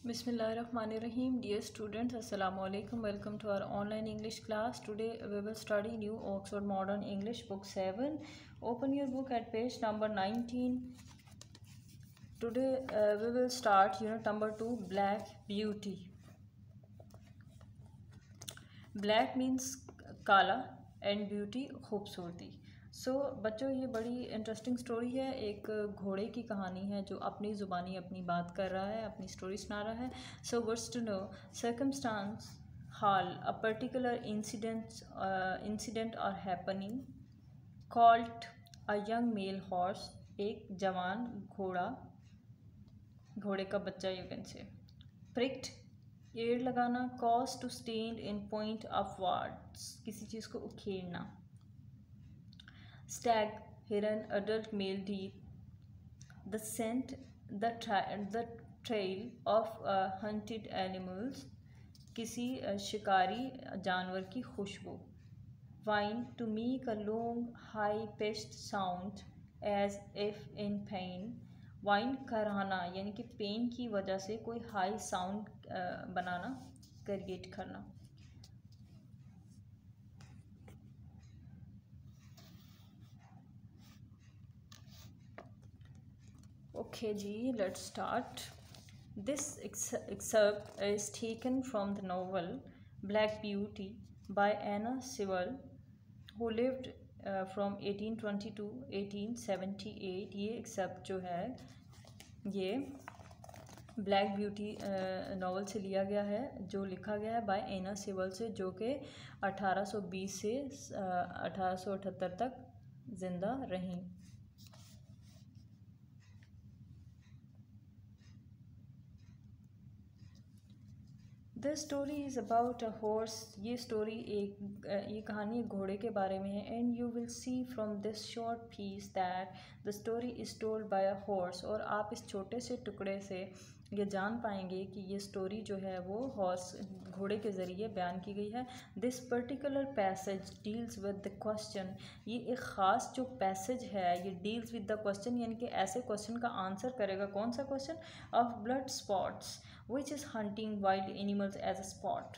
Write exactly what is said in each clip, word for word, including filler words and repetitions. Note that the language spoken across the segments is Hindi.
Bismillahirrahmanirrahim. Dear students, Assalamu alaikum. Welcome to our online English class. Today we will study New Oxford Modern English book seven. Open your book at page number nineteen. Today uh, we will start unit number two, Black Beauty. Black means काला and beauty खूबसूरती. सो so, बच्चों ये बड़ी इंटरेस्टिंग स्टोरी है. एक घोड़े की कहानी है जो अपनी ज़ुबानी अपनी बात कर रहा है, अपनी स्टोरी सुना रहा है. So words to know circumstances हाल a particular incident incident are happening called a young male horse, एक जवान घोड़ा, घोड़े का बच्चा यू कैन से. प्रिक्ड, एड़ लगाना. Cause to stand in point of words, किसी चीज़ को उखेड़ना. Stag, हिरन, adult male deer. The scent, the, tra- the trail of uh, hunted animals, किसी uh, शिकारी जानवर की खुशबू. Whine, to make a long high-pitched sound as if in pain. Whine कराना यानी कि पेन की वजह से कोई हाई साउंड uh, बनाना, क्रिएट करना. Okay जी, let's start. This excerpt is taken from the novel Black Beauty by Anna Sewell, who lived uh, from eighteen twenty to eighteen seventy-eight. ये excerpt जो है ये Black Beauty नॉवल uh, से लिया गया है, जो लिखा गया है by Anna Sewell से, जो कि अठारह सौ बीस से अठारह सौ अठहत्तर तक जिंदा रहीं. The story is about a horse. ये स्टोरी एक ये कहानी एक घोड़े के बारे में है. And you will see from this short piece that the story is told by a horse. और आप इस छोटे से टुकड़े से ये जान पाएंगे कि ये स्टोरी जो है वो हॉर्स घोड़े के ज़रिए बयान की गई है. This particular passage deals with the question. ये एक ख़ास जो पैसेज है ये डील्स विद द क्वेश्चन, यानी कि ऐसे क्वेश्चन का आंसर करेगा. कौन सा question? Of blood spots which is hunting wild animals as a sport.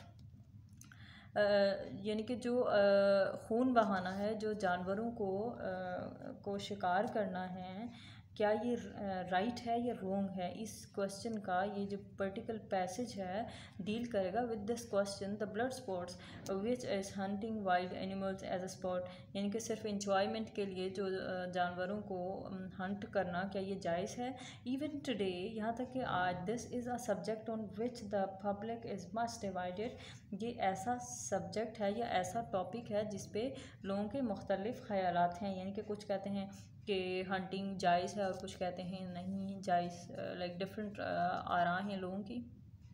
uh, यानी कि जो uh, खून बहाना है, जो जानवरों को uh, को शिकार करना है, क्या ये राइट uh, है या रॉन्ग है? इस क्वेश्चन का ये जो पर्टिकुलर पैसेज है डील करेगा with this question. The blood spots which is hunting wild animals as a spot, यानी कि सिर्फ इंजॉयमेंट के लिए जो uh, जानवरों को हंट um, करना, क्या ये जायज़ है? इवन टुडे, यहाँ तक कि आज, this is a subject on which the public is much divided. ये ऐसा सब्जेक्ट है या ऐसा टॉपिक है जिस पे लोगों के मुख्तलिफ ख़यालात हैं. यानी कि कुछ कहते हैं कि हंटिंग जायज़ है और कुछ कहते हैं नहीं जायज़. लाइक डिफरेंट आरा हैं लोगों की.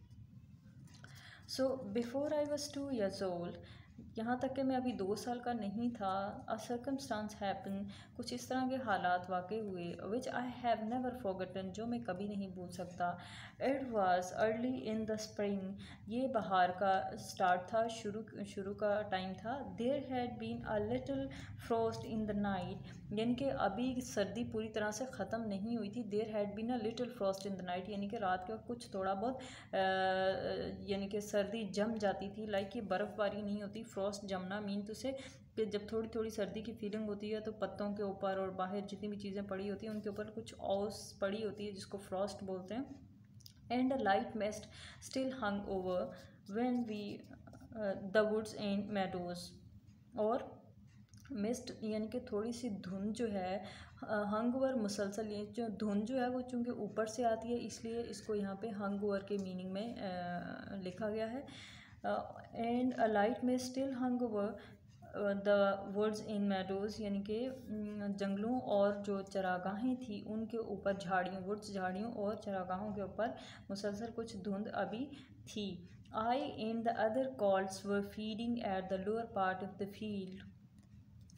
So before I was two years old, यहाँ तक कि मैं अभी दो साल का नहीं था, अ सर्कमस्टांस हैपन, कुछ इस तरह के हालात वाक़ई हुए, which I have never forgotten, जो मैं कभी नहीं भूल सकता. It was early in the spring, ये बहार का स्टार्ट था, शुरू शुरू का टाइम था. There had been a little frost in the night, यानी कि अभी सर्दी पूरी तरह से ख़त्म नहीं हुई थी. There had been a little frost in the night, यानी कि रात के वक्त कुछ थोड़ा बहुत यानी कि सर्दी जम जाती थी. लाइक ये बर्फ़बारी नहीं होती. फ्रॉस्ट जमना मीन तो से कि जब थोड़ी थोड़ी सर्दी की फीलिंग होती है तो पत्तों के ऊपर और बाहर जितनी भी चीज़ें पड़ी होती हैं उनके ऊपर कुछ ओस पड़ी होती है जिसको फ्रॉस्ट बोलते हैं. And a light mist still hung over when we the woods and meadows. और मिस्ट यानी कि थोड़ी सी धुंध जो है, हंग ओवर मुसलसल, ये जो धुंध जो है वो चूँकि ऊपर से आती है इसलिए इसको यहाँ पे हंग ओवर के मीनिंग में आ, लिखा गया है. एंड अ लाइट में still hung over the woods in meadows, यानी कि जंगलों और जो चरागाहें थी उनके ऊपर, झाड़ियों, वुड्स झाड़ियों और चरागाहों के ऊपर मुसलसल कुछ धुंध अभी थी. I and the other colts were feeding at the lower part of the field.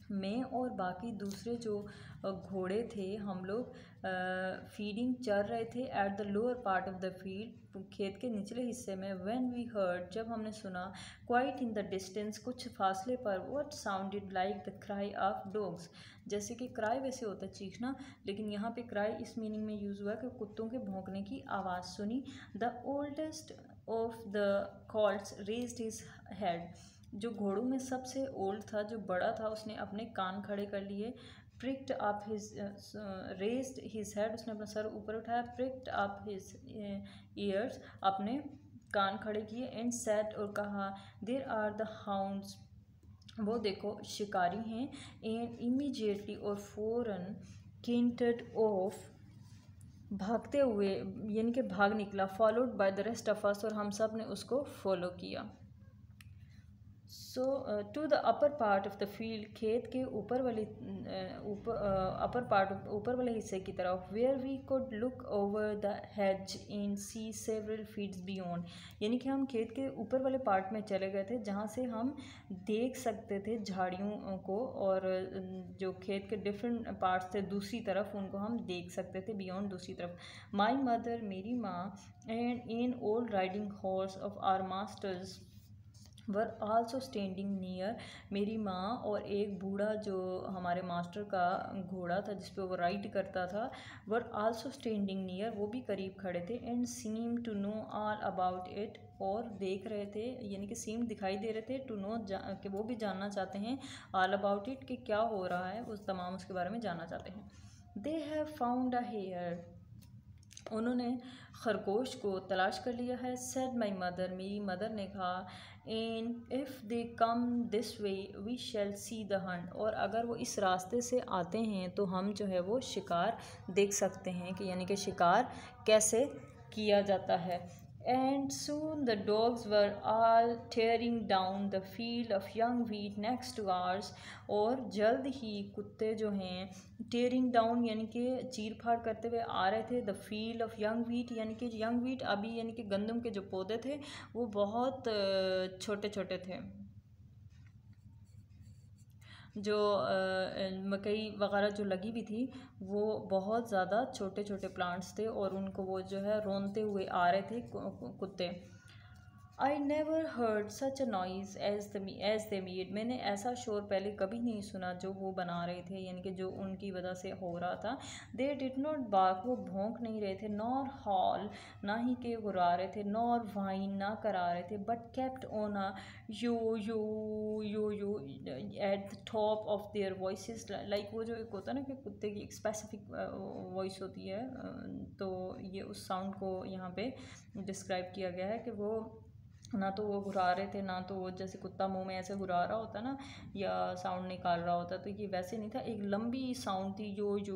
मैं और बाकी दूसरे जो घोड़े थे हम लोग फीडिंग चल रहे थे at the lower part of the field, खेत के निचले हिस्से में। व्हेन वी हर्ड, जब हमने सुना, क्वाइट इन द डिस्टेंस, कुछ फासले पर, what sounded like the cry of dogs, जैसे कि क्राई वैसे होता है चीखना, लेकिन यहाँ पे क्राई इस मीनिंग में यूज़ हुआ कि कुत्तों के भौंकने की आवाज़ सुनी। The oldest of the colts raised his head, जो घोड़ों में सबसे ओल्ड था, जो बड़ा था, उसने अपने कान खड़े कर लिए। Pricked up his raised his head, उसने अपना सर ऊपर उठाया। प्रिक्ड अप हिज ईयर्स, अपने कान खड़े किए। एंड सेड, और कहा, देयर आर द हाउंड्स, वो देखो शिकारी हैं। एंड इमीडिएटली, और फौरन, केंटेड ऑफ, भागते हुए, यानी कि भाग निकला। Followed by the rest of us, और हम सब ने उसको फॉलो किया। So to the upper part of the field, खेत के ऊपर वाली ऊपर अपर पार्ट ऊपर वाले हिस्से की तरफ। Where we could look over the hedge in see several feets beyond, यानी कि हम खेत के ऊपर वाले पार्ट में चले गए थे जहाँ से हम देख सकते थे झाड़ियों को, और जो खेत के डिफरेंट पार्ट्स थे दूसरी तरफ, उनको हम देख सकते थे बियॉन्ड, दूसरी तरफ। माई मदर, मेरी माँ, and an old riding horse of our masters were also standing near, मेरी माँ और एक बूढ़ा जो हमारे मास्टर का घोड़ा था जिस पे वो राइड करता था, वर आल्सो स्टैंडिंग नियर, वो भी करीब खड़े थे। And seem to know all about it, और देख रहे थे, यानी कि सीम दिखाई दे रहे थे, टू नो कि वो भी जानना चाहते हैं, ऑल अबाउट इट कि क्या हो रहा है, उस तमाम उसके बारे में जानना चाहते हैं। They have found a hare, उन्होंने खरगोश को तलाश कर लिया है। सेड माई मदर, मेरी मदर ने कहा। And if they come this way we shall see the hunt, और अगर वो इस रास्ते से आते हैं तो हम जो है वो शिकार देख सकते हैं, कि यानी कि शिकार कैसे किया जाता है। And soon the dogs were all tearing down the field of young wheat next to ours, और जल्द ही कुत्ते जो हैं tearing down यानी कि चीर फाड़ करते हुए आ रहे थे, the field of young wheat, यानी कि young wheat अभी यानी कि गंदम के जो पौधे थे वो बहुत छोटे छोटे थे, जो मकई वगैरह जो लगी भी थी वो बहुत ज़्यादा छोटे छोटे प्लांट्स थे, और उनको वो जो है रोनते हुए आ रहे थे कुत्ते। I never heard such a noise as the as they made, मैंने ऐसा शोर पहले कभी नहीं सुना जो वो बना रहे थे, यानी कि जो उनकी वजह से हो रहा था। दे डिड नॉट बार्क, वो भौंक नहीं रहे थे। नॉर हॉल, ना ही के गुर्रा रहे थे। नॉर वाइन, ना करा रहे थे। But kept on a yo yo yo yo at the top of their voices, like वो जो एक होता है ना कि कुत्ते की एक स्पेसिफिक वॉइस होती है, तो ये उस साउंड को यहाँ पे डिस्क्राइब किया गया है कि वो ना तो वो घुरा रहे थे, ना तो वो जैसे कुत्ता मुंह में ऐसे घुरा रहा होता ना या साउंड निकाल रहा होता, तो ये वैसे नहीं था, एक लंबी साउंड थी यो यो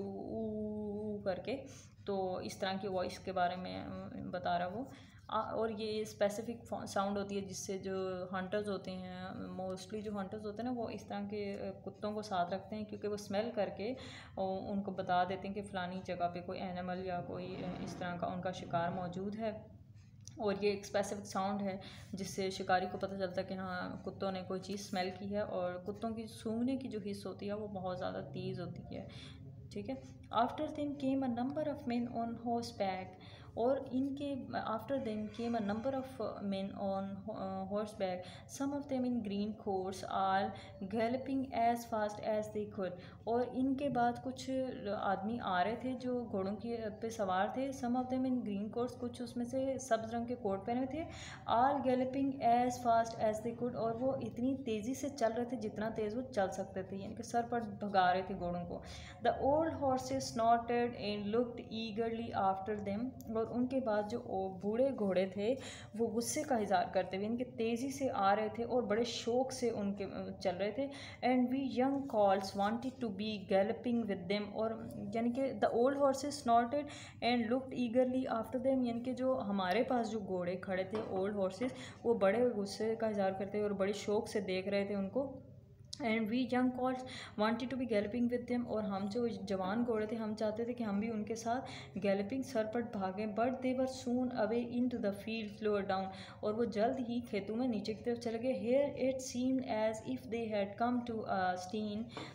ऊ करके, तो इस तरह की वॉइस के बारे में बता रहा वो। आ, और ये स्पेसिफिक साउंड होती है जिससे जो हंटर्स होते हैं, मोस्टली जो हंटर्स होते हैं ना, वो इस तरह के कुत्तों को साथ रखते हैं, क्योंकि वो स्मेल करके उनको बता देते हैं कि फ़लानी जगह पे कोई एनिमल या कोई इस तरह का उनका शिकार मौजूद है। और ये एक स्पेसिफिक साउंड है जिससे शिकारी को पता चलता है कि हाँ कुत्तों ने कोई चीज़ स्मेल की है, और कुत्तों की सूंघने की जो हिस्स होती है वो बहुत ज़्यादा तेज़ होती है, ठीक है। After them came a number of men on horseback, और इनके after them came a number of men on horseback, some of them in green coats are galloping as fast as they could, और इनके बाद कुछ आदमी आ रहे थे जो घोड़ों की पे सवार थे। Some of them in green coats, कुछ उसमें से सब्ज रंग के कोट पहने थे। Are galloping as fast as they could, और वो इतनी तेज़ी से चल रहे थे जितना तेज़ वो चल सकते थे, यानी कि सर पर भगा रहे थे घोड़ों को। The old horses snorted and looked eagerly after them, और उनके बाद जो बूढ़े घोड़े थे वो गुस्से का इज़हार करते हुए इनके तेज़ी से आ रहे थे और बड़े शौक से उनके चल रहे थे। And we young colts wanted to be galloping with them, और यानी कि the old horses snorted and looked eagerly after them, यानी कि जो हमारे पास जो घोड़े खड़े थे ओल्ड हॉर्सेस, वो बड़े गुस्से का इज़हार करते हुए और बड़े शौक से देख रहे थे उनको। And we young colts wanted to be galloping with them, और हम जो जवान घोड़े थे हम चाहते थे कि हम भी उनके साथ गैलपिंग सरपट भागें। But they were soon away into the field lower down, और वो जल्द ही खेतों में नीचे की तरफ चले गए। Here it seemed as if they had come to a stein,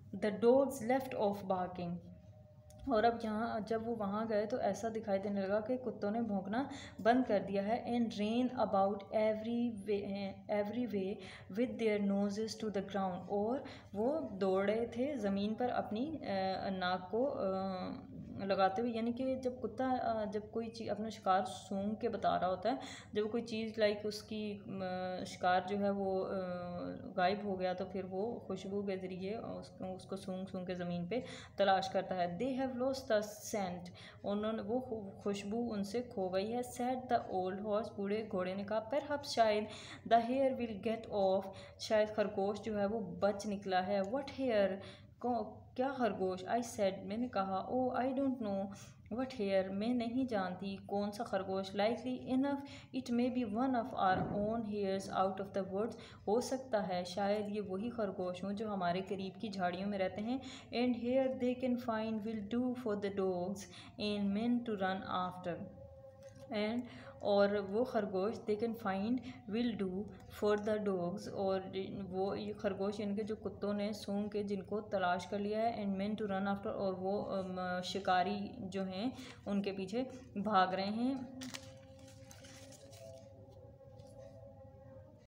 the dogs left off barking. और अब यहाँ जब वो वहाँ गए तो ऐसा दिखाई देने लगा कि कुत्तों ने भौंकना बंद कर दिया है। And ran about every way every way with their noses to the ground. और वो दौड़ रहे थे ज़मीन पर अपनी नाक को लगाते हुए, यानी कि जब कुत्ता जब कोई चीज़ अपना शिकार सूंघ के बता रहा होता है, जब कोई चीज़ लाइक उसकी शिकार जो है वो गायब हो गया तो फिर वो खुशबू के ज़रिए उसको उसको सूंघ सूंघ के ज़मीन पे तलाश करता है। They have lost the scent, उन्होंने वो खुशबू उनसे खो गई है। सेड द ओल्ड हॉर्स, बूढ़े घोड़े ने कहा। परहैप्स शायद the hare will get off, शायद खरगोश जो है वो बच निकला है। व्हाट हेयर, क्या खरगोश? आई सेड, मैंने कहा। Oh I don't know what hare, मैं नहीं जानती कौन सा खरगोश। Likely enough it may be one of our own hares out of the woods, हो सकता है शायद ये वही खरगोश हों जो हमारे करीब की झाड़ियों में रहते हैं। And hare they can find will do for the dogs and men to run after. And और वो खरगोश they can find will do for the dogs, और वो ये खरगोश इनके जो कुत्तों ने सूंघ के जिनको तलाश कर लिया है। And men to run after, और वो शिकारी जो हैं उनके पीछे भाग रहे हैं।